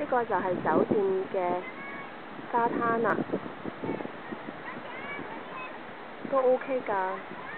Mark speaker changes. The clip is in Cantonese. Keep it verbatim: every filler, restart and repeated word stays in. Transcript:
Speaker 1: 個就係酒店嘅沙灘啦，都 OK 㗎。